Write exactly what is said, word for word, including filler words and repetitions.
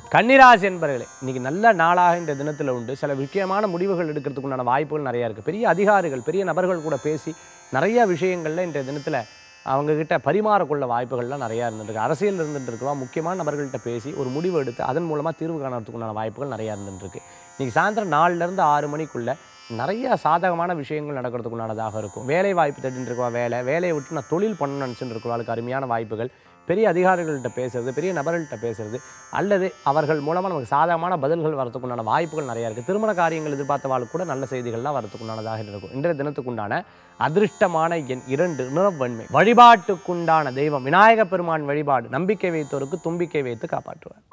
கன்னிராசி என்பர்களே, இன்றைக்கி நல்ல நாளாக இந்த தினத்தில் உண்டு. சில முக்கியமான முடிவுகள் எடுக்கிறதுக்கு உண்டான வாய்ப்புகள் நிறையா இருக்குது. பெரிய அதிகாரிகள் பெரிய நபர்கள் கூட பேசி நிறைய விஷயங்களில் இன்றைய தினத்தில் அவங்கக்கிட்ட பரிமாறக்குள்ள வாய்ப்புகள்லாம் நிறையா இருந்துருக்கு. அரசியல் இருந்துட்டு இருக்குவா முக்கியமான நபர்கள்ட்ட பேசி ஒரு முடிவு எடுத்து அதன் மூலமாக தீர்வு காணறதுக்கு உண்டான வாய்ப்புகள் நிறையா இருந்துருக்கு. இன்றைக்கி சாயந்தரம் நாலுலேருந்து ஆறு மணிக்குள்ளே நிறைய சாதகமான விஷயங்கள் நடக்கிறதுக்கு உண்டானதாக இருக்கும். வேலை வாய்ப்பு தேடிட்டு இருக்கவா வேலை வேலையை விட்டு நான் தொழில் பண்ணணும்னு நினச்சிட்டு இருக்கிறவங்களுக்கு அருமையான வாய்ப்புகள். பெரிய அதிகாரிகள்கிட்ட பேசுறது, பெரிய நபர்கள்ட்ட பேசுறது, அல்லது அவர்கள் மூலமாக நமக்கு சாதகமான பதில்கள் வரத்துக்குண்டான வாய்ப்புகள் நிறையா இருக்குது. திருமண காரியங்கள் எதிர்பார்த்தவாளுக்கு கூட நல்ல செய்திகள்லாம் வரத்துக்குண்டானதாக இருக்கும். இன்றைய தினத்துக்குண்டான அதிர்ஷ்டமான எண் இரண்டு, நிறவன்மை. வழிபாட்டுக்குண்டான தெய்வம் விநாயக பெருமான் வழிபாடு. நம்பிக்கை வைத்தோருக்கு தும்பிக்கை வைத்து காப்பாற்றுவார்.